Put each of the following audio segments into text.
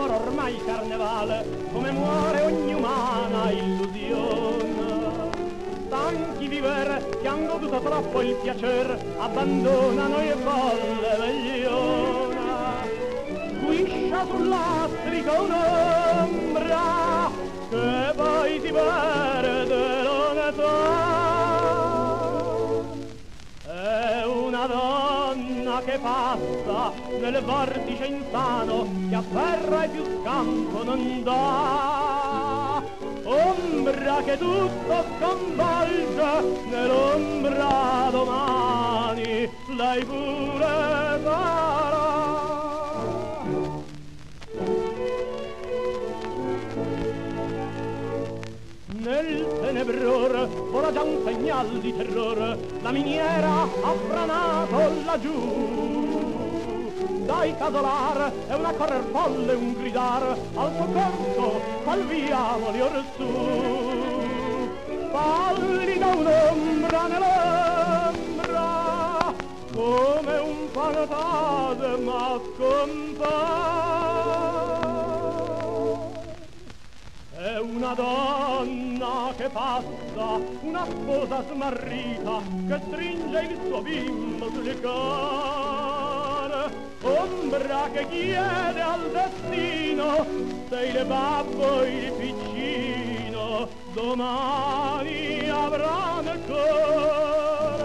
loro ormai carnevale, come muore ogni umana illusione. Stanchi viver, che han goduto troppo il piacer, abbandonano il folle vegliona. Sguiscia sul lastrico un'ombra, che poi si perde lontano. È una donna che passa nel vortice insano, che a terra e più scampo non dà. Ombra che tutto sconvolge, nell'ombra domani lei pure sarà. Nel tenebror vola già un segnal di terrore, la miniera ha franato laggiù. Dai casolar è una correr folle, un gridar al soccorso, salviamoli orsù. Pallida un'ombra nell'ombra, come un fantasma scompare. È una donna che passa, una sposa smarrita, che stringe il suo bimbo sul cuore. Ombra che chiede al destino, sei il babbo il piccino, domani avranno il cuore.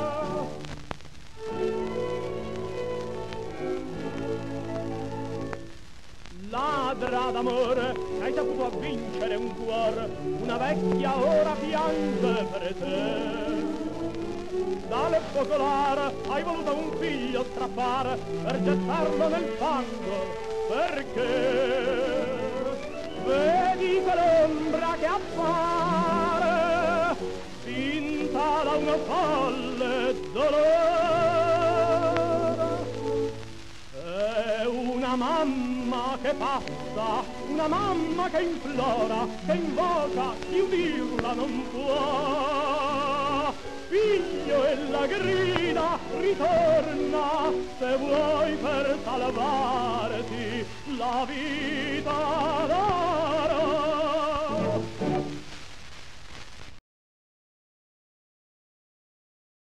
Ladra d'amore, hai saputo vincere un cuore, una vecchia ora piange per te. Dal focolare hai voluto un figlio strappare per gettarlo nel fango, perché vedi quell'ombra che appare spinta da un folle dolore. È una mamma che passa, una mamma che implora, che invoca, chi udirla non può. Figlio, e la grida, ritorna, se vuoi per salvare